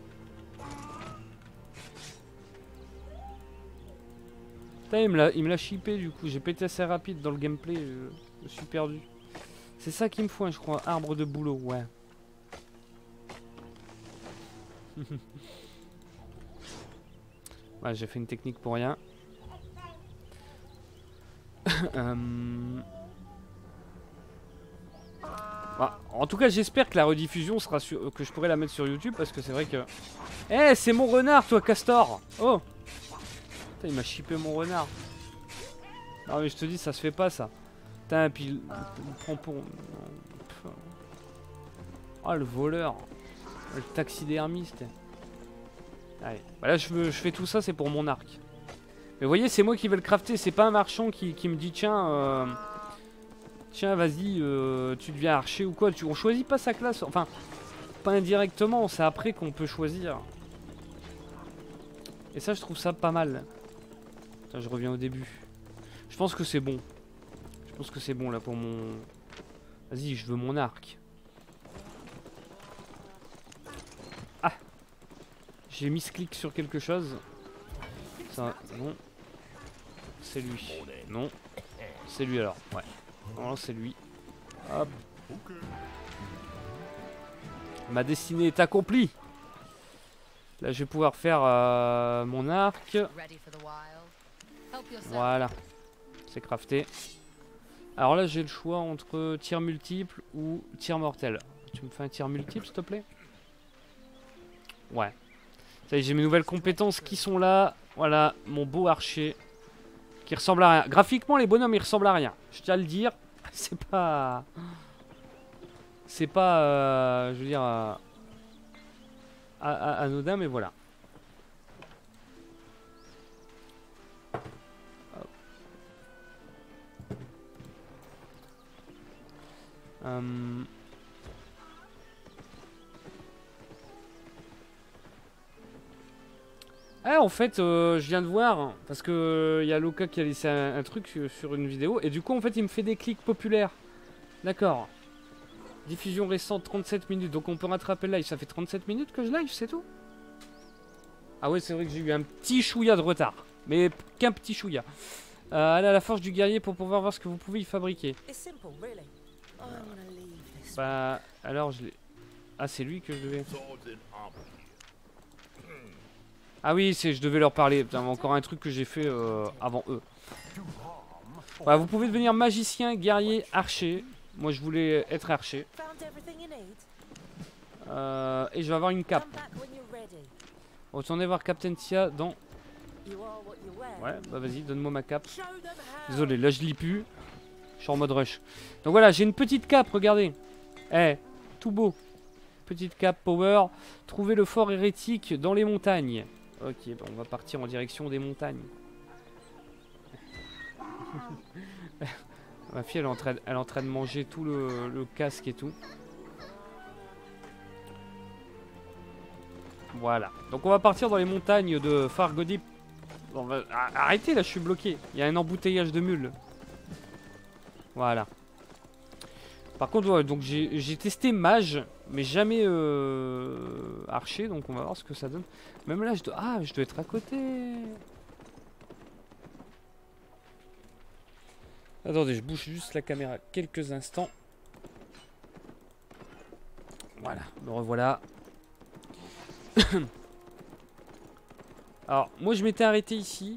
Putain, il me l'a chippé du coup, j'ai pété assez rapide dans le gameplay, je, je suis perdu. C'est ça qu'il me faut, hein, je crois, arbre de boulot, ouais. Ouais, j'ai fait une technique pour rien. euh... bah, en tout cas, j'espère que la rediffusion sera sur... que je pourrai la mettre sur YouTube parce que c'est vrai que... Eh, hey, c'est mon renard, toi, Castor! Oh! Putain, il m'a chippé mon renard. Non mais je te dis, ça se fait pas ça. Putain, puis il me prend pour... Ah, oh, le voleur. Le taxidermiste. Allez. Bah là, je, veux, je fais tout ça, c'est pour mon arc. Mais vous voyez, c'est moi qui vais le crafter. C'est pas un marchand qui, qui me dit tiens, euh, tiens, vas-y, euh, tu deviens archer ou quoi. Tu, on choisit pas sa classe. Enfin, pas indirectement. C'est après qu'on peut choisir. Et ça, je trouve ça pas mal. Attends, je reviens au début. Je pense que c'est bon. Je pense que c'est bon là pour mon... Vas-y, je veux mon arc. Ah! J'ai mis ce clic sur quelque chose. Ça, non. C'est lui. Non. C'est lui alors. Ouais. Non, c'est lui. Hop. Ma destinée est accomplie. Là, je vais pouvoir faire euh, mon arc. Voilà. C'est crafté. Alors là, j'ai le choix entre tir multiple ou tir mortel. Tu me fais un tir multiple, s'il te plaît? Ouais. Ça y est, j'ai mes nouvelles compétences qui sont là. Voilà, mon beau archer. Qui ressemble à rien. Graphiquement, les bonhommes, ils ressemblent à rien. Je tiens à le dire. C'est pas... C'est pas... Euh, je veux dire... Euh, anodin, mais voilà. Hum... Ah, en fait, euh, je viens de voir, parce que il y a Loka qui a laissé un, un truc sur, sur une vidéo, et du coup, en fait, il me fait des clics populaires. D'accord. Diffusion récente, trente-sept minutes, donc on peut rattraper le live. Ça fait trente-sept minutes que je live, c'est tout? Ah ouais, c'est vrai que j'ai eu un petit chouïa de retard, mais qu'un petit chouïa. Euh, allez à la forge du guerrier pour pouvoir voir ce que vous pouvez y fabriquer. Bah, alors je l'ai... Ah, c'est lui que je devais... Ah oui, c'est, je devais leur parler. Putain, encore un truc que j'ai fait euh, avant eux. Voilà, vous pouvez devenir magicien, guerrier, archer. Moi, je voulais être archer. Euh, et je vais avoir une cape. Retournez voir Captain Tia dans... Ouais, bah vas-y, donne-moi ma cape. Désolé, là je lis plus. Je suis en mode rush. Donc voilà, j'ai une petite cape, regardez. Eh, tout beau. Petite cape power. Trouver le fort hérétique dans les montagnes. Ok, bon, on va partir en direction des montagnes. Ma fille, elle est, en train de, elle est en train de manger tout le, le casque et tout. Voilà. Donc on va partir dans les montagnes de Fargodip. On va... Arrêtez, là, je suis bloqué. Il y a un embouteillage de mules. Voilà. Par contre, ouais, donc j'ai testé mage, mais jamais euh, archer, donc on va voir ce que ça donne. Même là, je dois... Ah, je dois être à côté. Attendez, je bouge juste la caméra quelques instants. Voilà, me revoilà. Alors, moi je m'étais arrêté ici.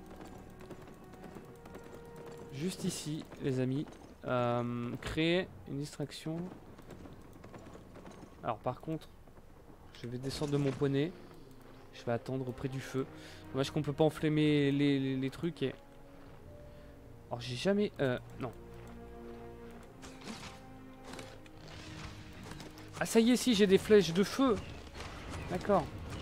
Juste ici, les amis. Euh, créer une distraction. Alors par contre, je vais descendre de mon poney. Je vais attendre près du feu. Dommage qu'on peut pas enflammer les, les, les trucs. Et... Alors j'ai jamais... Euh, non. Ah ça y est, si, j'ai des flèches de feu. D'accord.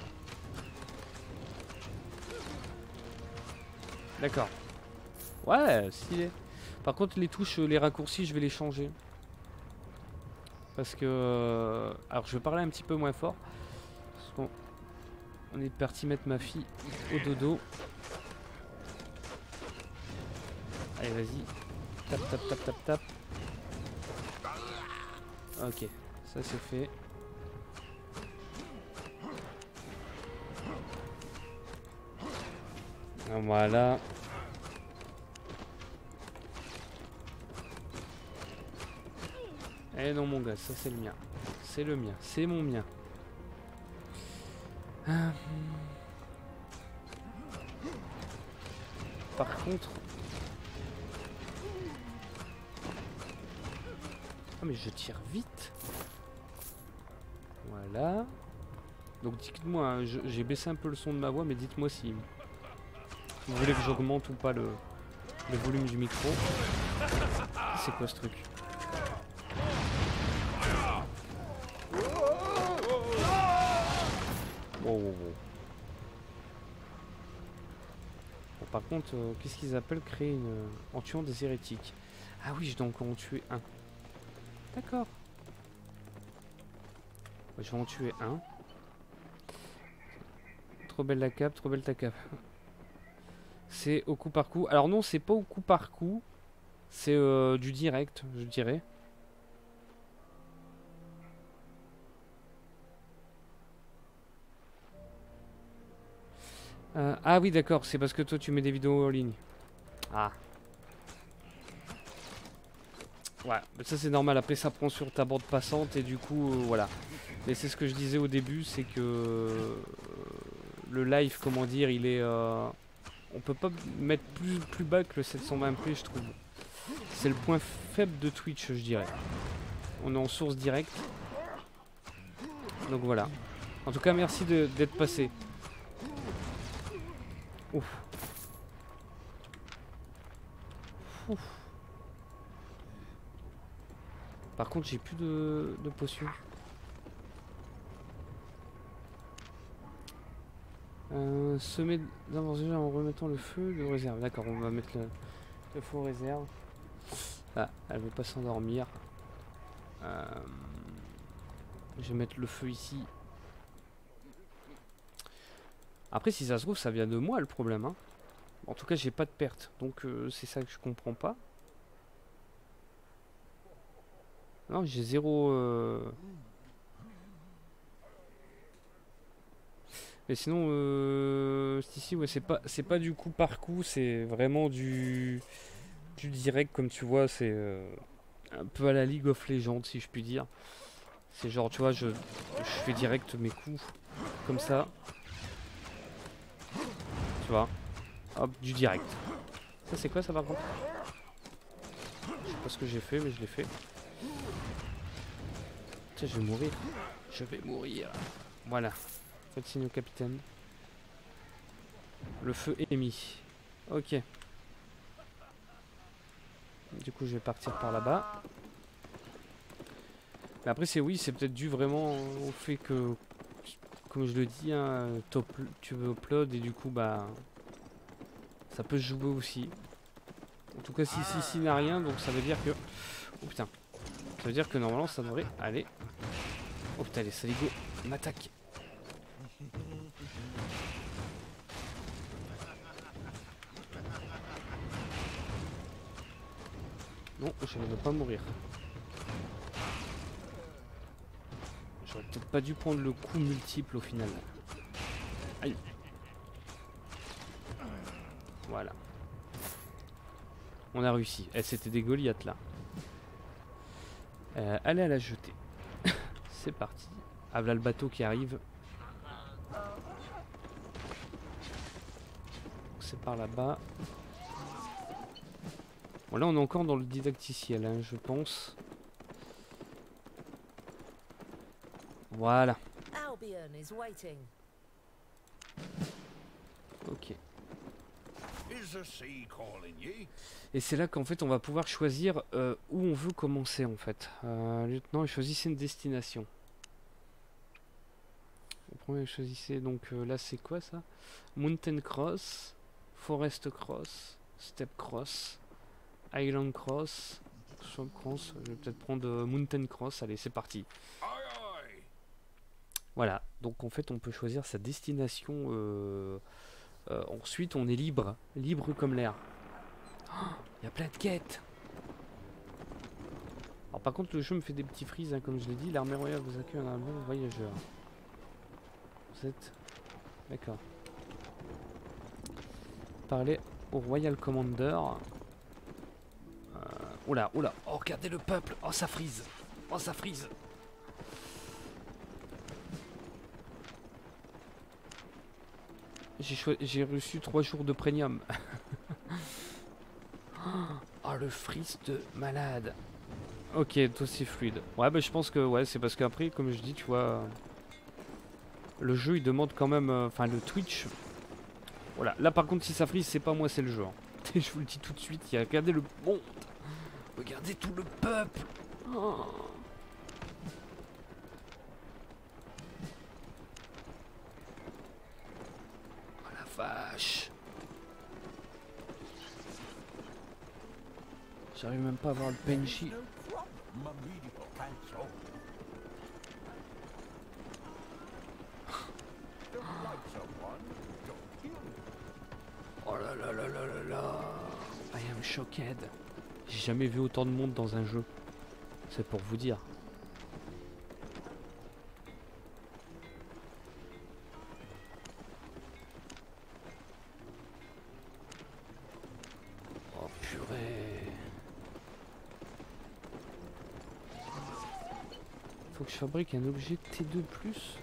D'accord. Ouais, stylé. Par contre, les touches, les raccourcis, je vais les changer. Parce que... Euh, alors, je vais parler un petit peu moins fort. Parce qu'on on est parti mettre ma fille au dodo. Allez, vas-y. Tap, tap, tap, tap, tap. Ok, ça c'est fait. Voilà. Eh non mon gars, ça c'est le mien. C'est le mien, c'est mon mien. Ah. Par contre... Ah mais je tire vite. Voilà. Donc dites-moi, hein, j'ai baissé un peu le son de ma voix, mais dites-moi si vous voulez que j'augmente ou pas le, le volume du micro. C'est quoi ce truc? Wow, wow, wow. par contre, euh, qu'est-ce qu'ils appellent créer une... en tuant des hérétiques? Ah oui, je dois encore en tuer un. D'accord. Je vais en tuer un. Trop belle la cape, trop belle ta cape. C'est au coup par coup. Alors non, c'est pas au coup par coup. C'est euh, du direct, je dirais. Euh, ah oui, d'accord, c'est parce que toi tu mets des vidéos en ligne. Ah. Ouais, mais ça c'est normal, après ça prend sur ta bande passante et du coup, euh, voilà. Mais c'est ce que je disais au début, c'est que euh, le live, comment dire, il est... Euh, on peut pas mettre plus, plus bas que le sept cent vingt p, je trouve. C'est le point faible de Twitch, je dirais. On est en source directe. Donc voilà. En tout cas, merci d'être passé. Ouf. Ouf. Par contre, j'ai plus de, de potions. Euh, semer d'inventaire en remettant le feu de réserve. D'accord, on va mettre le, le feu en réserve. Ah, elle veut pas s'endormir. Euh, je vais mettre le feu ici. Après, si ça se trouve, ça vient de moi le problème. Hein. En tout cas, j'ai pas de perte. Donc, euh, c'est ça que je comprends pas. Non, j'ai zéro... Euh... Mais sinon, euh, ici, ouais, c'est pas, c'est pas du coup par coup, c'est vraiment du, du direct, comme tu vois, c'est euh, un peu à la League of Legends, si je puis dire. C'est genre, tu vois, je, je fais direct mes coups, comme ça. Tu vois, hop, du direct. Ça, c'est quoi ça par contre? Je sais pas ce que j'ai fait, mais je l'ai fait. Tiens, je vais mourir. Je vais mourir. Voilà. Faites signe au capitaine. Le feu est mis. Ok. Du coup, je vais partir par là-bas. Mais après, c'est oui, c'est peut-être dû vraiment au fait que, comme je le dis, hein, top, tu veux upload et du coup, bah, ça peut se jouer aussi. En tout cas, si ici, si, si, n'a rien, donc ça veut dire que... Oh putain. Ça veut dire que normalement, ça devrait aller. Oh putain, les saligots m'attaquent. Non, je ne veux pas mourir. J'aurais peut-être pas dû prendre le coup multiple au final. Aïe. Voilà. On a réussi. Eh, c'était des Goliaths là. Euh, allez à la jeter. C'est parti. Ah, voilà le bateau qui arrive. C'est par là-bas. Bon, là on est encore dans le didacticiel, hein, je pense. Voilà. Ok. Et c'est là qu'en fait on va pouvoir choisir euh, où on veut commencer en fait. Euh, lieutenant, choisissez une destination. Le premier, choisissez donc euh, là c'est quoi ça? Mountain Cross, Forest Cross, Step Cross, Island Cross, Swamp Cross. Je vais peut-être prendre euh, Mountain Cross. Allez, c'est parti. Voilà. Donc en fait on peut choisir sa destination. Euh, euh, ensuite on est libre, libre comme l'air. Il y a plein de quêtes. Alors par contre le jeu me fait des petits frises hein, comme je l'ai dit. L'armée royale vous accueille un bon voyageur. Vous êtes... D'accord. Parlez au Royal Commander. Euh... Oula, oula. Oh regardez le peuple. Oh ça frise. Oh ça frise. J'ai reçu trois jours de premium. Oh le freeze de malade. Ok, toi c'est fluide. Ouais bah je pense que ouais c'est parce qu'après comme je dis tu vois le jeu il demande quand même enfin euh, le Twitch. Voilà là par contre si ça freeze c'est pas moi c'est le jeu hein. Je vous le dis tout de suite. Il y a regardez le monde. Regardez tout le peuple. Oh. Oh la vache. J'arrive même pas à voir le Penji. Oh là là là là là là. I am shocked. J'ai jamais vu autant de monde dans un jeu. C'est pour vous dire. Oh purée. Faut que je fabrique un objet T deux plus.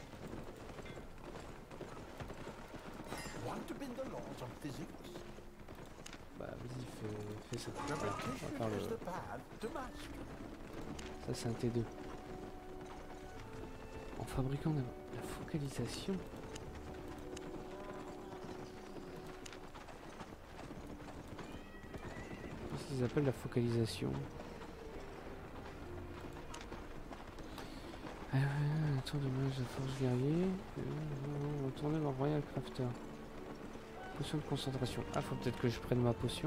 Bah vas-y, fais, fais ça. Voilà, on va faire le... Ça c'est un T deux. En fabriquant la, la focalisation. Qu'est-ce qu'ils appellent la focalisation? Ah ouais, un tour de magie de force guerrier. Euh, retourner dans Royal Crafter. Potion de concentration. Ah, faut peut-être que je prenne ma potion.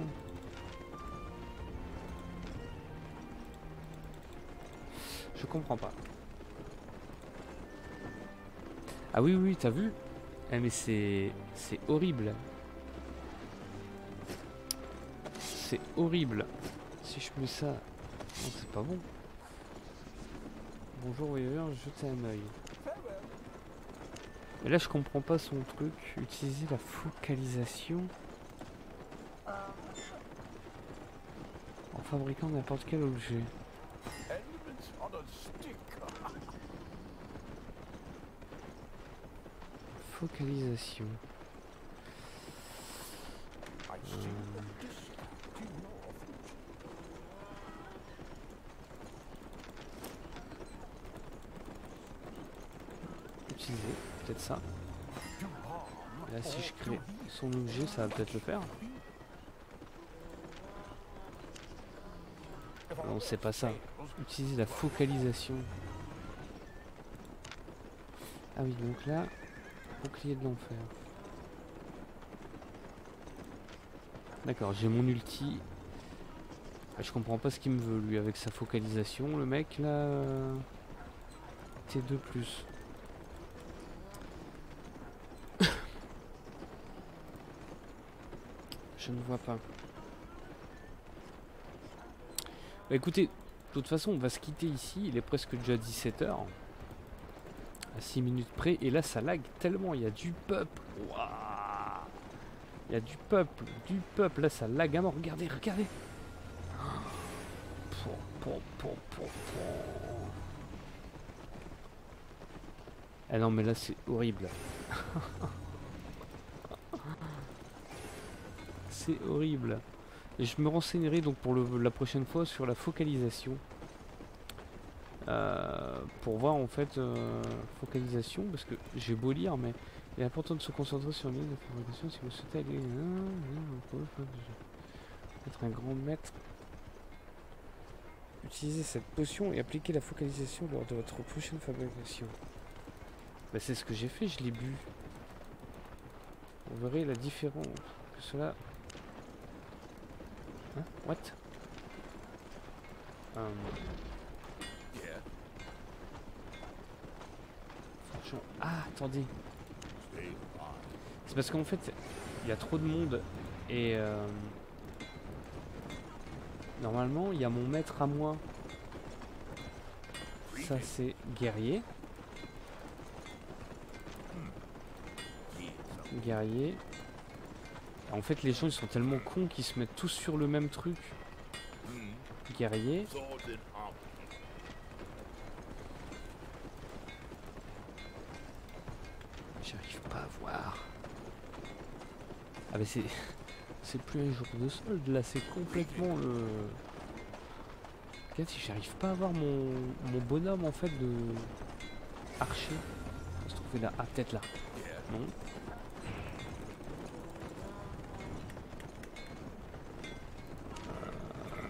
Je comprends pas. Ah oui, oui, t'as vu? Ah mais c'est... c'est horrible. C'est horrible. Si je mets ça... Non, c'est pas bon. Bonjour voyageur, jetez un œil. Mais là je comprends pas son truc. Utiliser la focalisation en fabriquant n'importe quel objet. Focalisation. Euh... Utiliser, peut-être ça. Là si je crée son objet, ça va peut-être le faire. Non, c'est pas ça. Utiliser la focalisation. Ah oui, donc là, bouclier de l'enfer. D'accord, j'ai mon ulti. Ah, je comprends pas ce qu'il me veut lui avec sa focalisation. Le mec là, euh... T deux plus. Je ne vois pas. Bah écoutez, de toute façon on va se quitter ici, il est presque déjà dix-sept heures. À six minutes près, et là ça lag tellement, il y a du peuple. Waouh, il y a du peuple, du peuple, là ça lag à mort, regardez, regardez. Ah non mais là c'est horrible. C'est horrible. Et je me renseignerai donc pour le, la prochaine fois sur la focalisation. Euh, pour voir en fait euh, focalisation, parce que j'ai beau lire, mais il est important de se concentrer sur l'île de fabrication si vous souhaitez aller. Vous pouvez être un grand maître. Utilisez cette potion et appliquez la focalisation lors de votre prochaine fabrication. Bah, c'est ce que j'ai fait, je l'ai bu. Vous verrez la différence que cela. Hein? What? Um... Ah, attendez. C'est parce qu'en fait, il y a trop de monde et euh, normalement, il y a mon maître à moi. Ça, c'est guerrier. Guerrier. En fait, les gens, ils sont tellement cons qu'ils se mettent tous sur le même truc. Guerrier. J'arrive pas à voir. Ah mais c'est... c'est plus un jour de solde là, c'est complètement le... Regarde si j'arrive pas à voir mon... mon bonhomme en fait de... archer. On se trouver là. Ah peut-être là. Non. Euh...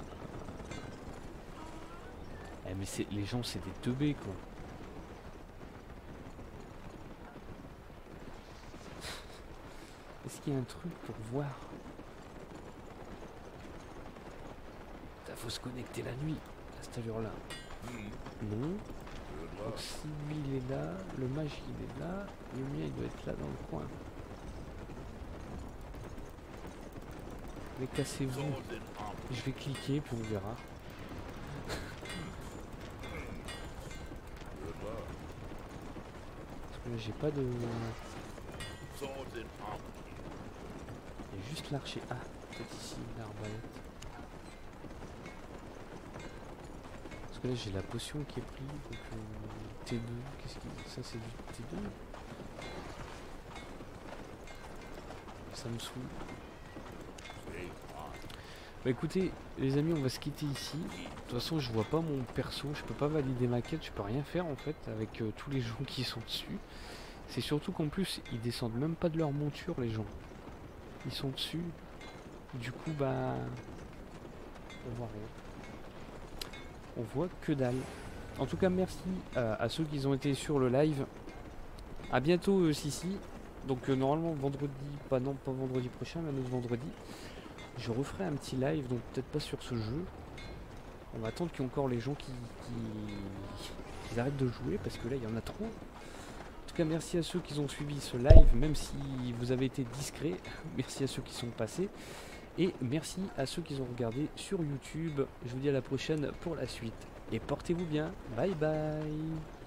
Eh mais c'est... les gens c'est des teubés quoi. Est-ce qu'il y a un truc pour voir? faut se connecter la nuit à cette allure là. Non. Donc si lui il est là, le mage il est là, le mien il doit être là dans le coin. Mais cassez-vous. Je vais cliquer puis on verra. Parce que là j'ai pas de... Il y a juste l'archer. Ah, peut-être ici, l'arbalète. Parce que là j'ai la potion qui est prise. Donc euh, T deux, qu'est-ce qui... Ça c'est du T deux. Ça me saoule. Bah écoutez, les amis, on va se quitter ici. De toute façon, je vois pas mon perso, je peux pas valider ma quête, je peux rien faire en fait avec euh, tous les gens qui sont dessus. C'est surtout qu'en plus, ils descendent même pas de leur monture, les gens. Ils sont dessus. Du coup, bah... on voit rien. On voit que dalle. En tout cas, merci euh, à ceux qui ont été sur le live. A bientôt, euh, Sissi. Donc euh, normalement, vendredi, pas non, pas vendredi prochain, mais un autre vendredi. Je referai un petit live, donc peut-être pas sur ce jeu. On va attendre qu'il y ait encore les gens qui, qui, qui arrêtent de jouer, parce que là, il y en a trop. En tout cas, merci à ceux qui ont suivi ce live, même si vous avez été discrets. Merci à ceux qui sont passés. Et merci à ceux qui ont regardé sur YouTube. Je vous dis à la prochaine pour la suite. Et portez-vous bien. Bye bye.